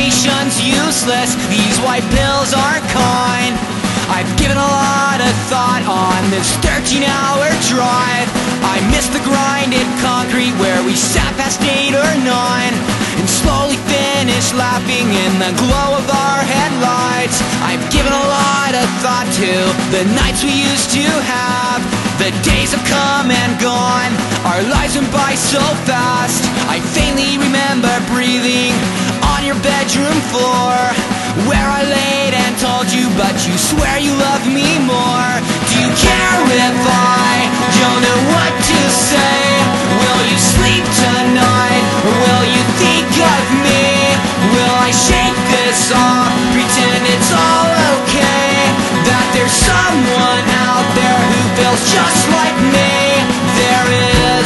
medication's useless, these white pills aren't kind. I've given a lot of thought on this 13-hour drive. I miss the grinded concrete where we sat past 8 or 9 and slowly finished laughing in the glow of our headlights. I've given a lot of thought to the nights we used to have. The days have come and gone, our lives went by so fast. I faintly remember breathing on your bedroom floor, where I laid and told you, but you swear you love me more. Do you care if I don't know what to say? Will you sleep tonight, or will you think of me? Will I shake this off, pretend it's all okay, that there's someone out there who feels just like me? There is.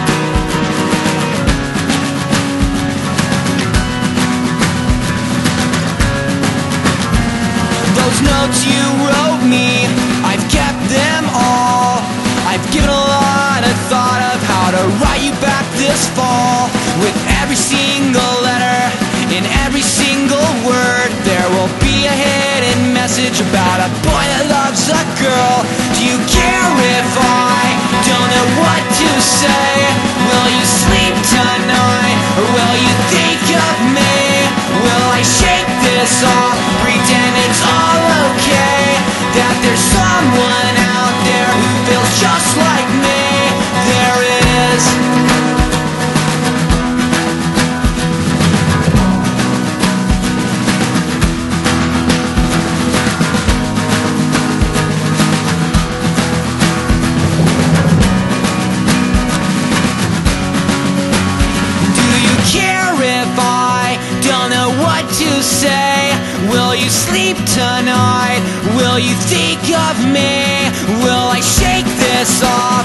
Those notes you wrote me, I've kept them all. I've given a lot of thought of how to write you back this fall. With every single letter, in every single word, there will be a hidden message about a boy that loves a girl. Do you care if I don't know what to say? Will you sleep tonight, or will you think of me? Will I shake this off, pretend it's all okay, that there's someone out there who feels just like me? There is. Do you care if I don't know what to say? Will you sleep tonight? Will you think of me? Will I shake this off?